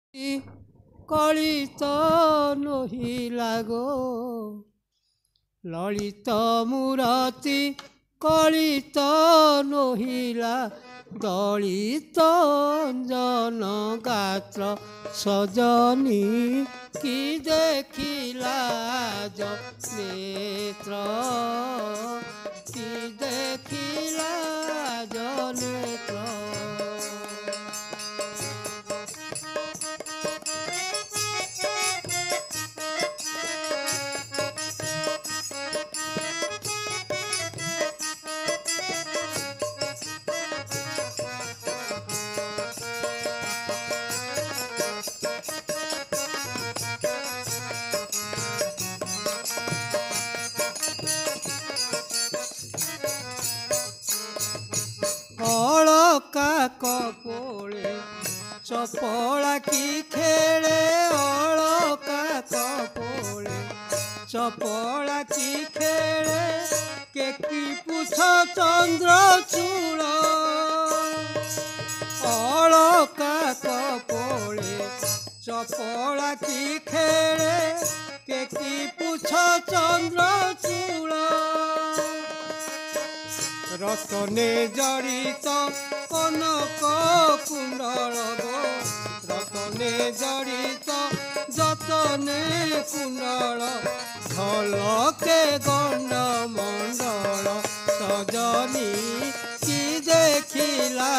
কলিত নহিলা গো ললিত মূরতি কলিত নহিলা দলিত অঞ্জন গাত্র সজনী কি দেখিলা নেত্র কি দেখিলা নেত্র। অলকা কপোলে চপলা কি খেলে অলকা কপোলে চপলা কি খেলে কে কি পুছ চন্দ্র চূড় অলকা কপোলে চপলা কি খেলে কে কি পুছ চন্দ্র চূড় রতনে জড়িত কনক কুণ্ডল গো রতনে জড়িত যতনে কুণ্ডল ঝলকে গণ্ড মণ্ডল সজনী কি দেখিলা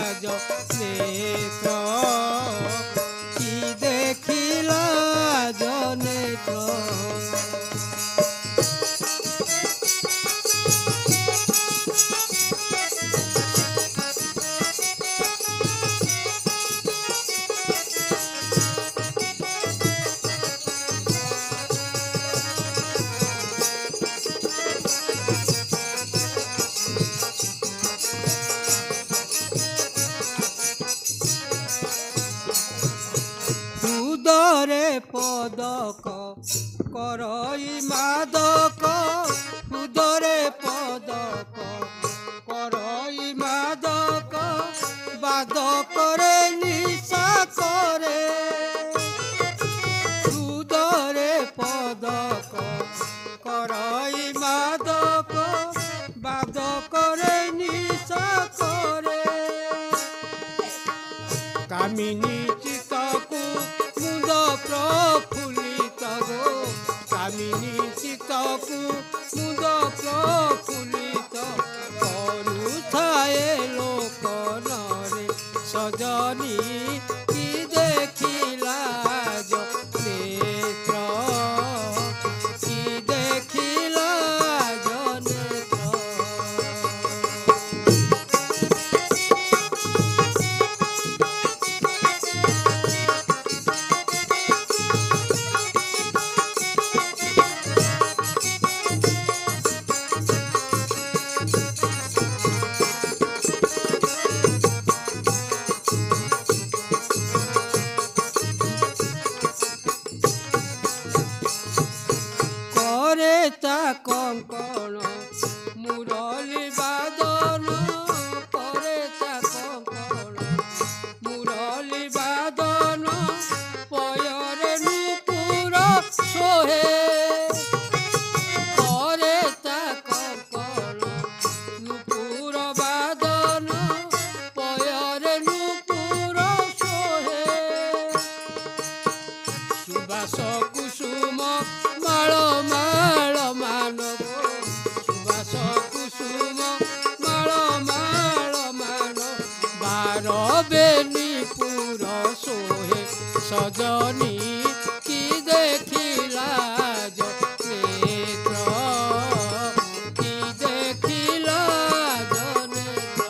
নেত্র কি দেখিলা নেত্র। উদরে পদক করই মাদক উদরে পদক করই মাদক বাদকরে নিশা করে উদরে পদক করই মাদক বাদকরে নিশা করে কামিনী চিতকু মুদ প্রফুল্লিত গো কামিনী চিতকু মুদ প্রফুল্লিত করুথায়ে লোকনরে সজনী কি দেখিলা নেত্র কি দেখিলা নেত্র। তা কঙ্কণ মুরলী বাদন করে তা কঙ্কণ মুরলী বাদন পয়রে নূপুর সোহে করে তা কঙ্কণ নূপুর বাদন পয়রে নূপুর সোহে সুবাস কুসুম মাଳ মাଳ ମାନବ ସୁବାସ କୁସୁମ ମାଳ ମାଳ ମାନ ବାର ବେନିପୁର ସୋହେ ସଜନୀ କି ଦେଖିଲା ନେତ୍ର କି ଦେଖିଲା ନେତ୍ର।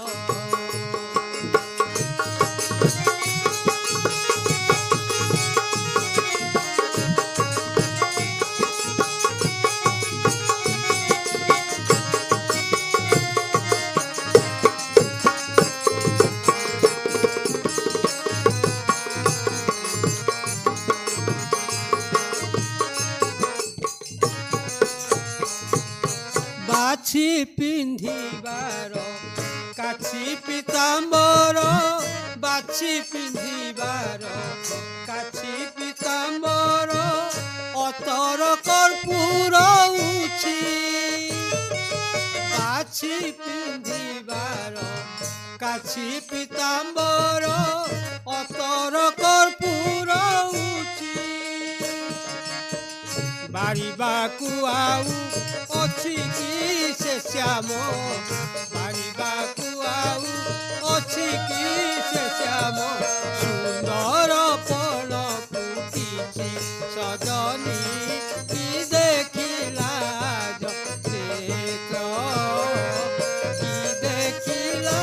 ବାଛି ପିନ୍ଧିବାର କାଛି ପିତାମ୍ବର बाछी पिंधिबार काछी पीताम्बर अतर कर्पूर उछि बाछी पिंधिबार काछी पीताम्बर अतर कर्पूर उछि बारिबाकु आउ अछि कि से श्याम बारिबाकु आउ अछि कि से श्याम सुंदर पल फुटिछि सजनी कि देखिला नेत्र कि देखिला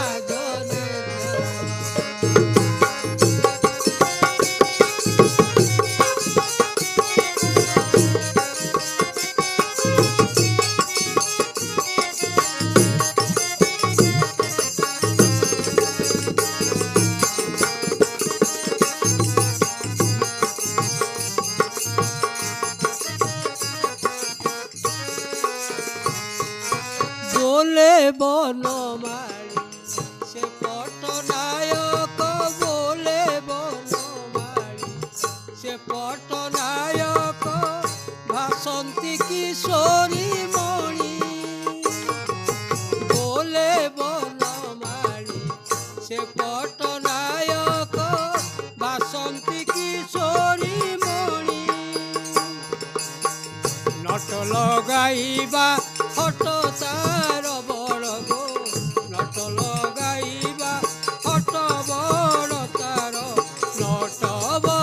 बोले बनमाली से पटनायक बोले बनमाली से पटनायक भासंती किशोरी मणि बोले बनमाली से पटनायक भासंती किशोरी मणि नट लगाइबा हट तार बड़ गो नट लगाइबा हट बड़ तार नट